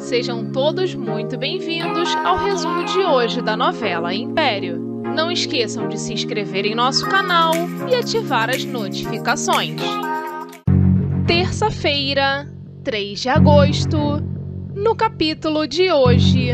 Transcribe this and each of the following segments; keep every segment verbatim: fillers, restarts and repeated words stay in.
Sejam todos muito bem-vindos ao resumo de hoje da novela Império. Não esqueçam de se inscrever em nosso canal e ativar as notificações. Terça-feira, três de agosto, no capítulo de hoje.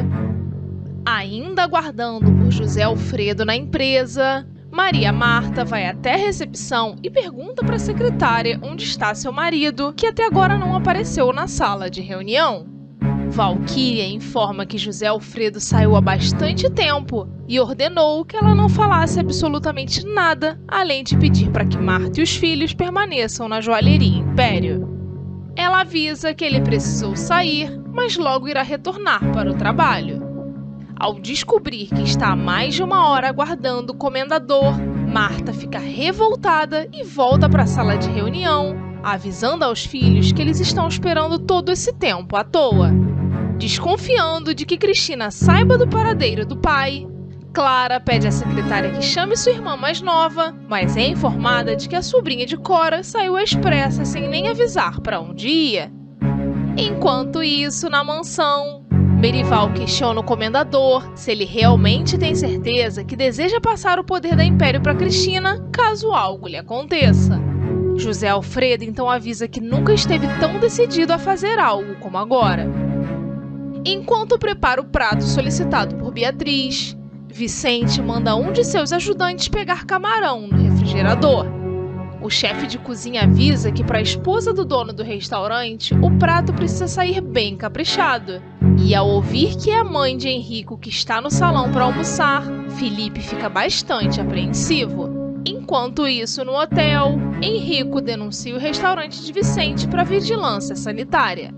Ainda aguardando por José Alfredo na empresa, Maria Marta vai até a recepção e pergunta para a secretária onde está seu marido, que até agora não apareceu na sala de reunião. Valquíria informa que José Alfredo saiu há bastante tempo e ordenou que ela não falasse absolutamente nada, além de pedir para que Marta e os filhos permaneçam na joalheria Império. Ela avisa que ele precisou sair, mas logo irá retornar para o trabalho. Ao descobrir que está há mais de uma hora aguardando o comendador, Marta fica revoltada e volta para a sala de reunião, avisando aos filhos que eles estão esperando todo esse tempo à toa. Desconfiando de que Cristina saiba do paradeiro do pai, Clara pede à secretária que chame sua irmã mais nova, mas é informada de que a sobrinha de Cora saiu às pressas sem nem avisar para onde ia. Enquanto isso, na mansão, Merival questiona o comendador se ele realmente tem certeza que deseja passar o poder da Império para Cristina, caso algo lhe aconteça. José Alfredo então avisa que nunca esteve tão decidido a fazer algo como agora. Enquanto prepara o prato solicitado por Beatriz, Vicente manda um de seus ajudantes pegar camarão no refrigerador. O chefe de cozinha avisa que para a esposa do dono do restaurante, o prato precisa sair bem caprichado. E ao ouvir que é a mãe de Henrico que está no salão para almoçar, Felipe fica bastante apreensivo. Enquanto isso, no hotel, Henrico denuncia o restaurante de Vicente para vigilância sanitária.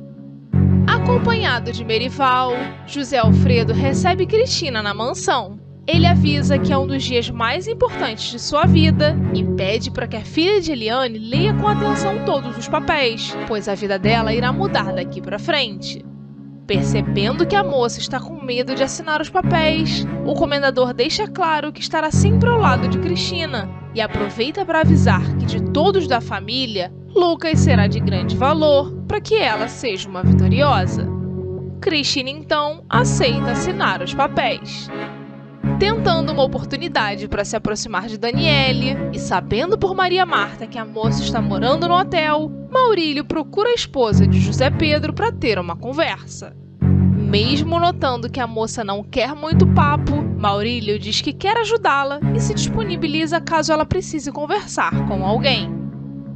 Acompanhado de Merival, José Alfredo recebe Cristina na mansão. Ele avisa que é um dos dias mais importantes de sua vida e pede para que a filha de Eliane leia com atenção todos os papéis, pois a vida dela irá mudar daqui para frente. Percebendo que a moça está com medo de assinar os papéis, o comendador deixa claro que estará sempre ao lado de Cristina e aproveita para avisar que de todos da família, Lucas será de grande valor para que ela seja uma vitoriosa. Cristina então aceita assinar os papéis. Tentando uma oportunidade para se aproximar de Daniele e sabendo por Maria Marta que a moça está morando no hotel, Maurílio procura a esposa de José Pedro para ter uma conversa. Mesmo notando que a moça não quer muito papo, Maurílio diz que quer ajudá-la e se disponibiliza caso ela precise conversar com alguém.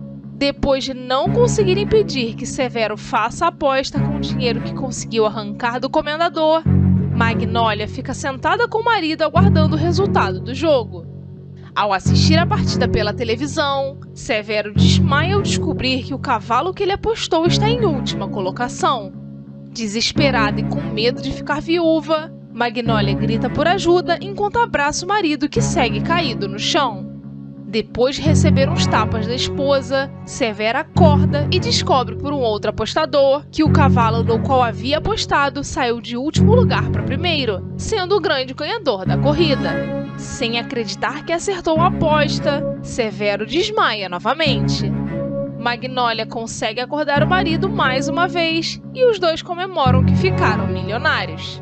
Depois de não conseguir impedir que Severo faça a aposta com o dinheiro que conseguiu arrancar do comendador, Magnólia fica sentada com o marido aguardando o resultado do jogo. Ao assistir a partida pela televisão, Severo desmaia ao descobrir que o cavalo que ele apostou está em última colocação. Desesperada e com medo de ficar viúva, Magnólia grita por ajuda enquanto abraça o marido que segue caído no chão. Depois de receber uns tapas da esposa, Severo acorda e descobre por um outro apostador que o cavalo no qual havia apostado saiu de último lugar para primeiro, sendo o grande ganhador da corrida. Sem acreditar que acertou a aposta, Severo desmaia novamente. Magnólia consegue acordar o marido mais uma vez e os dois comemoram que ficaram milionários.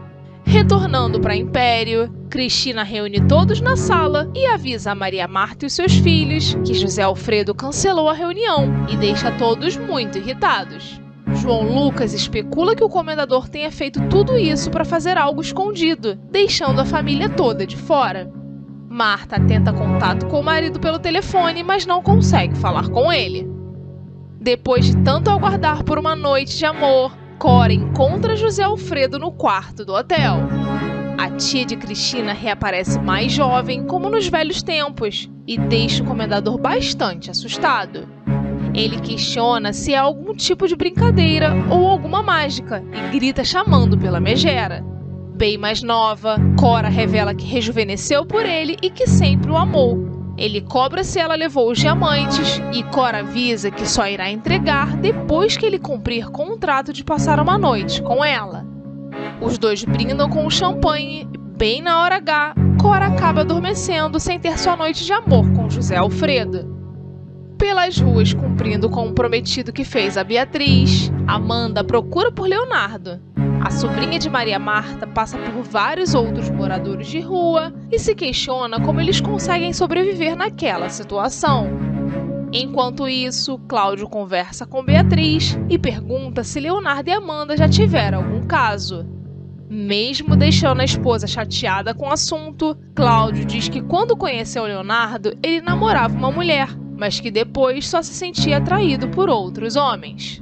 Retornando para Império, Cristina reúne todos na sala e avisa a Maria Marta e os seus filhos que José Alfredo cancelou a reunião e deixa todos muito irritados. João Lucas especula que o comendador tenha feito tudo isso para fazer algo escondido, deixando a família toda de fora. Marta tenta contato com o marido pelo telefone, mas não consegue falar com ele. Depois de tanto aguardar por uma noite de amor, Cora encontra José Alfredo no quarto do hotel. A tia de Cristina reaparece mais jovem, como nos velhos tempos, e deixa o comendador bastante assustado. Ele questiona se é algum tipo de brincadeira ou alguma mágica e grita chamando pela megera. Bem mais nova, Cora revela que rejuvenesceu por ele e que sempre o amou. Ele cobra se ela levou os diamantes e Cora avisa que só irá entregar depois que ele cumprir contrato de passar uma noite com ela. Os dois brindam com o champanhe e, bem na hora H, Cora acaba adormecendo sem ter sua noite de amor com José Alfredo. pelas ruas cumprindo com o prometido que fez a Beatriz, Amanda procura por Leonardo. A sobrinha de Maria Marta passa por vários outros moradores de rua e se questiona como eles conseguem sobreviver naquela situação. Enquanto isso, Cláudio conversa com Beatriz e pergunta se Leonardo e Amanda já tiveram algum caso. Mesmo deixando a esposa chateada com o assunto, Cláudio diz que quando conheceu Leonardo, ele namorava uma mulher, mas que depois só se sentia atraído por outros homens.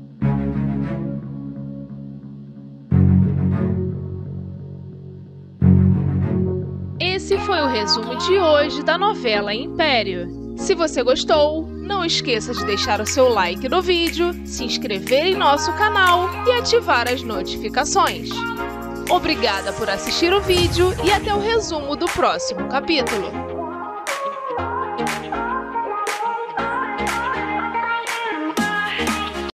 Esse foi o resumo de hoje da novela Império. Se você gostou, não esqueça de deixar o seu like no vídeo, se inscrever em nosso canal e ativar as notificações. Obrigada por assistir o vídeo e até o resumo do próximo capítulo.